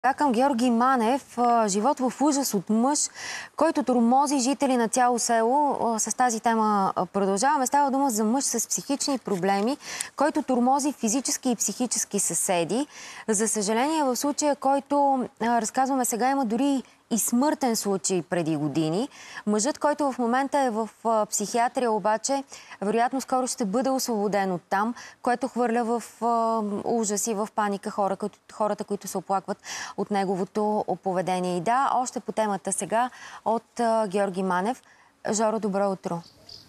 Към Георги Манев, живот в ужас от мъж, който тормози жители на цяло село. С тази тема продължаваме. Става дума за мъж с психични проблеми, който тормози физически и психически съседи. За съжаление, в случая, който разказваме сега, има дори и смъртен случай преди години. Мъжът, който в момента е в психиатрия, обаче, вероятно скоро ще бъде освободен от там, което хвърля в ужас и в паника хората, които се оплакват от неговото поведение. И да, още по темата сега от Георги Манев. Жоро, добро утро.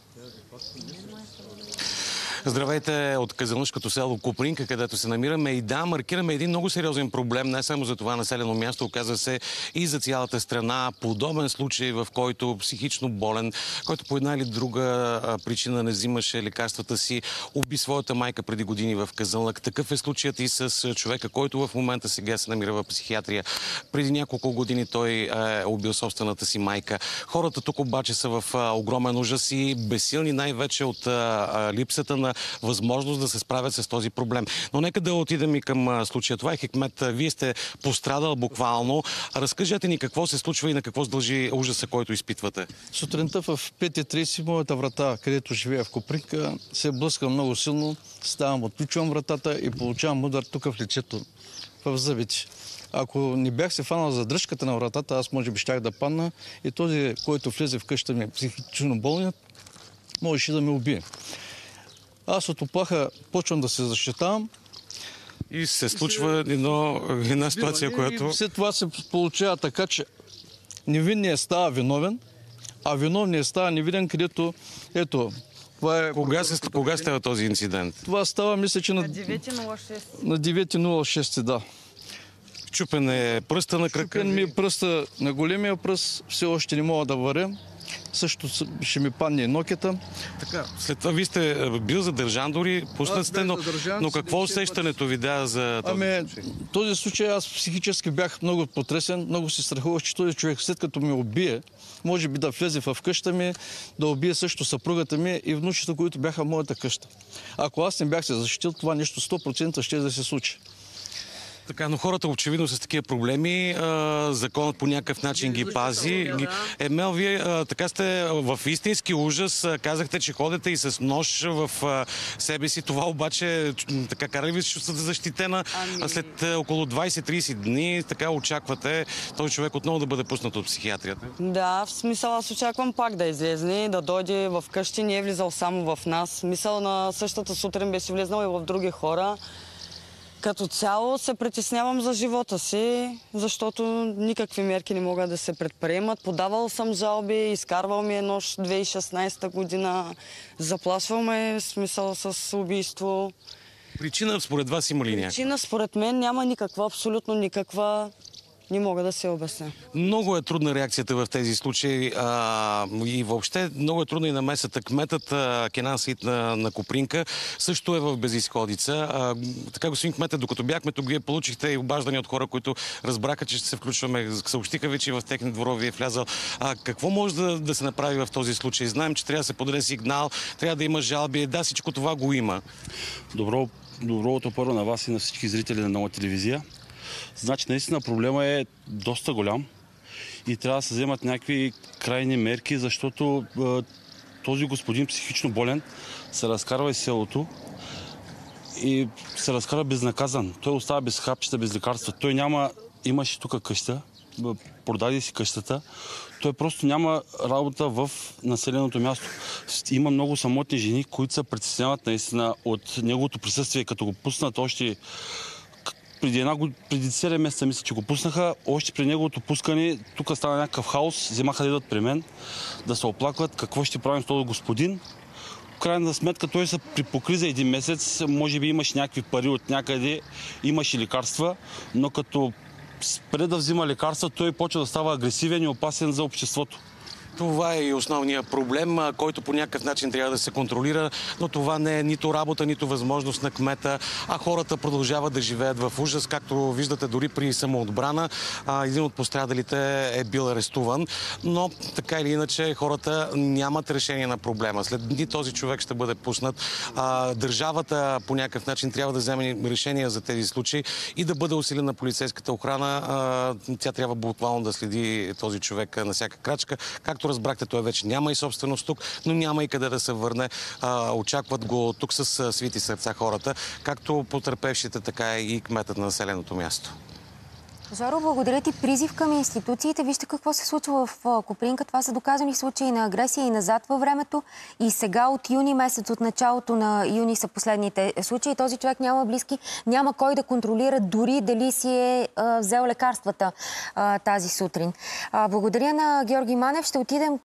Здравейте от казанлъшкото село Копринка, където се намираме. И да, маркираме един много сериозен проблем, не само за това населено място, оказва се и за цялата страна. Подобен случай, в който психично болен, който по една или друга причина не взимаше лекарствата си, уби своята майка преди години в Казанлък. Такъв е случаят и с човека, който в момента сега се намира в психиатрия. Преди няколко години той е убил собствената си майка. Хората тук обаче са в огромен ужас и безсилни най-вече от липсата на възможност да се справят с този проблем. Но нека да отидем и към случая. Това е Хикмет. Вие сте пострадал буквално. Разкажете ни какво се случва и на какво се дължи ужаса, който изпитвате. Сутринта в 5:30 моята врата, където живея в Копринка, се блъска много силно. Ставам, отключвам вратата и получавам удар тук в лицето, в зъбите. Ако не бях се фанал за дръжката на вратата, аз може би щях да падна и този, който влезе в къщата ми психично болният, можеше да ме убие. Аз от оплаха почвам да се защитавам. И се случва една ситуация, която... И след това се получава така, че невинният става виновен, а виновният става невиден, където... Ето, това е... Кога става този инцидент? Това става, мисля, че на 9.06. На 9.06, да. Чупен е пръста на крака. Чупен ми е пръста на големия пръст, все още не мога да варя. Също ще ми падне нокета. Така, след това вие сте бил задържан дори, пуснат сте, но какво усещането ви да за този случай? Този случай аз психически бях много потресен, много се страхувах, че този човек след като ме убие, може би да влезе в къща ми, да убие също съпругата ми и внучета, които бяха в моята къща. Ако аз не бях се защитил, това нещо 100% ще да се случи. Така, но хората очевидно с такива проблеми, законът по някакъв начин ги пази. Емел, вие така сте в истински ужас. Казахте, че ходите и с нож в себе си. Това обаче, така, кара ли ви се чувствате защитена? След около 20-30 дни, така очаквате този човек отново да бъде пуснат от психиатрията? Да, в смисъл аз очаквам пак да излезне, да дойде в къщи. Не е влизал само в нас. Смисъл на същата сутрин беше влезнал и в други хора. Като цяло се притеснявам за живота си, защото никакви мерки не могат да се предприемат. Подавал съм жалби, изкарвал ми е нож 2016 година, заплашвал ме смисъл с убийство. Причина според вас има ли някаква? Причина според мен няма никаква, абсолютно никаква. Не мога да се обясня. Много е трудна реакцията в тези случаи и въобще много е трудна и намесата. Кметът Кенан Саид на Копринка също е в безизходица. Така, господин кметът, докато бяхме тук, вие получихте и обаждания от хора, които разбраха, че ще се включваме. Съобщиха ви, че в техни дворове е влязал. Какво може да се направи в този случай? Знаем, че трябва да се подаде сигнал, трябва да има жалби. Да, всичко това го има. Доброто първо на вас и на всички зрители на Нова телевизия. Значи, наистина проблема е доста голям и трябва да се вземат някакви крайни мерки, защото този господин психично болен се разкарва из селото и се разкарва безнаказан. Той остава без хапчета, без лекарства. Той имаше тук къща, продаде си къщата. Той просто няма работа в населеното място. Има много самотни жени, които се притесняват наистина от неговото присъствие, като го пуснат още преди 7 месеца, мисля, че го пуснаха. Още при неговото пускане, тук стана някакъв хаос. Вземаха да идват при мен, да се оплакват какво ще правим с този господин. В крайна сметка той се припокри за един месец. Може би имаше някакви пари от някъде, имаше лекарства, но като спре да взима лекарства, той почва да става агресивен и опасен за обществото. Това е и основният проблем, който по някакъв начин трябва да се контролира, но това не е нито работа, нито възможност на кмета, а хората продължават да живеят в ужас. Както виждате, дори при самоотбрана един от пострадалите е бил арестуван, но така или иначе хората нямат решение на проблема. След дни този човек ще бъде пуснат. Държавата по някакъв начин трябва да вземе решения за тези случаи и да бъде усилена полицейската охрана. Тя трябва буквално да следи този човек на всяка крачка. Както разбрахте, той вече няма и собственост тук, но няма и къде да се върне. Очакват го тук с свити сърца хората, както потърпевшите, така и кметът на населеното място. Жоро, благодаря ти. Призив към институциите. Вижте какво се случва в Копринка. Това са доказани случаи на агресия и назад във времето. И сега от юни месец, от началото на юни са последните случаи. Този човек няма близки, няма кой да контролира дори дали си е взел лекарствата тази сутрин. Благодаря на Георги Манев. Ще отидем